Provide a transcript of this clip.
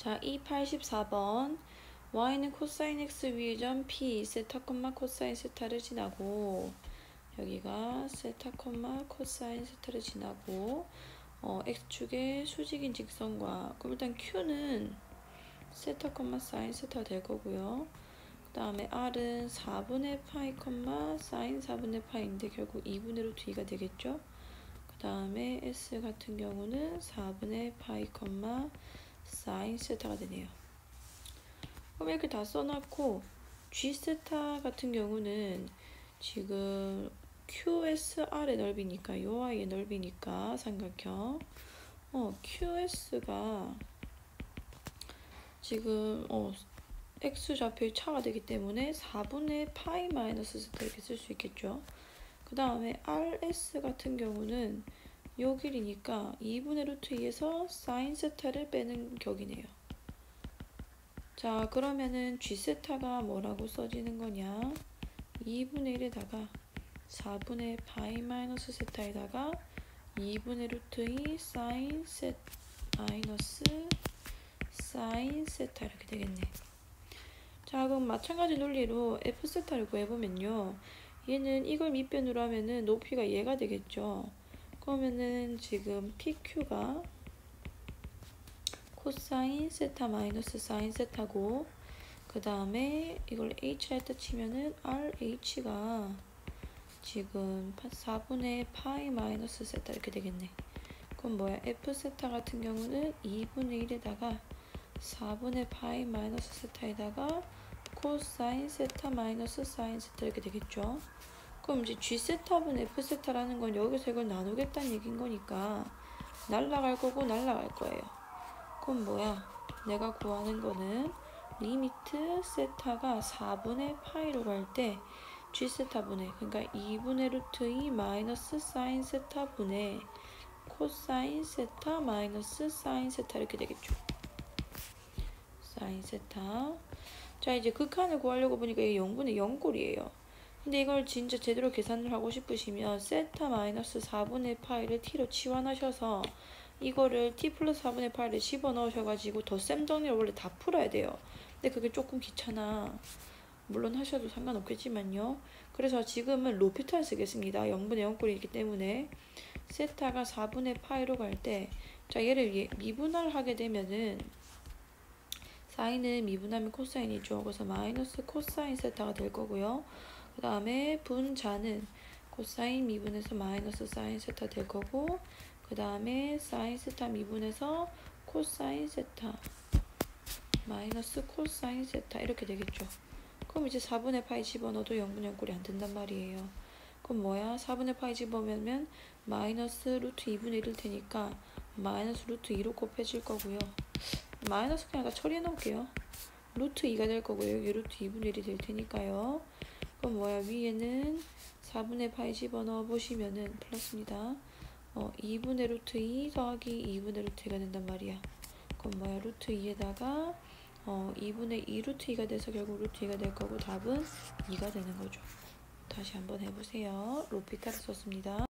자, 이 84번 y는 코사인 x 위의 점 p 세타 코사인 세타를 지나고 여기가 세타 코사인 세타를 지나고 x축의 수직인 직선과 그럼 일단 q는 세타 사인 세타가 될 거고요. 그 다음에 r은 4분의 파이 사인 4분의 파이인데 결국 2분의 루트 2가 되겠죠. 그 다음에 s 같은 경우는 4분의 파이 사인 세타가 되네요. 그럼 이렇게 다 써놨고 g 세타 같은 경우는 지금 QSR의 넓이니까 요 아이의 넓이니까 삼각형 QS가 지금 X좌표의 차가 되기 때문에 4분의 파이 마이너스 세타 이렇게 쓸 수 있겠죠. 그 다음에 RS 같은 경우는 요 길이니까 2분의 루트 2에서 사인 세타를 빼는 격이네요. 자, 그러면은 G세타가 뭐라고 써지는 거냐? 2분의 1에다가 4분의 파이 마이너스 세타에다가 2분의 루트 2 사인 세타 마이너스 사인 세타 이렇게 되겠네. 자, 그럼 마찬가지 논리로 F세타를 구해보면요. 얘는 이걸 밑변으로 하면은 높이가 얘가 되겠죠. 그러면은 지금 PQ가 코사인 세타 마이너스 사인 세타고 그 다음에 이걸 H라 했다 치면은 RH가 지금 4분의 파이 마이너스 세타 이렇게 되겠네. 그럼 뭐야? F세타 같은 경우는 2분의 1에다가 4분의 파이 마이너스 세타에다가 코사인 세타 마이너스 사인 세타 이렇게 되겠죠. 그럼 이제 G세타분 F세타라는 건 여기서 이걸 나누겠다는 얘기인 거니까 날라갈 거고 날라갈 거예요. 그럼 뭐야? 내가 구하는 거는 리미트 세타가 4분의 파이로 갈 때 G세타분의 그러니까 2분의 루트 2 마이너스 사인 세타분의 코사인 세타 마이너스 사인 세타 이렇게 되겠죠. 사인 세타. 자, 이제 극한을 구하려고 보니까 이게 0분의 0꼴이에요. 근데 이걸 진짜 제대로 계산을 하고 싶으시면 세타 마이너스 4분의 파이를 t로 치환하셔서 이거를 t 플러스 4분의 파이를 집어넣으셔가지고 덧셈 정리를 원래 다 풀어야 돼요. 근데 그게 조금 귀찮아. 물론 하셔도 상관없겠지만요. 그래서 지금은 로피탈 쓰겠습니다. 0분의 0꼴이기 때문에 세타가 4분의 파이로 갈 때 자, 얘를 미분할 하게 되면은 사인은 미분하면 코사인이죠. 그래서 마이너스 코사인 세타가 될 거고요. 그 다음에 분자는 코사인 미분해서 마이너스 사인 세타 될 거고 그 다음에 사인 세타 미분해서 코사인 세타 마이너스 코사인 세타 이렇게 되겠죠. 그럼 이제 4분의 파이 집어넣어도 0분의 0꼴이 안 된단 말이에요. 그럼 뭐야? 4분의 파이 집어넣으면 마이너스 루트 2분의 1일 테니까 마이너스 루트 2로 곱해질 거고요. 마이너스 그냥 처리해 놓을게요. 루트 2가 될 거고요. 여기 루트 2분의 1이 될 테니까요. 그럼 뭐야? 위에는 4분의 파이 집어넣어 보시면은 플러스입니다. 2분의 루트 2 더하기 2분의 루트 2가 된단 말이야. 그럼 뭐야? 루트 2에다가 2분의 2 루트 2가 돼서 결국 루트 2가 될 거고 답은 2가 되는 거죠. 다시 한번 해보세요. 로피탈을 썼습니다.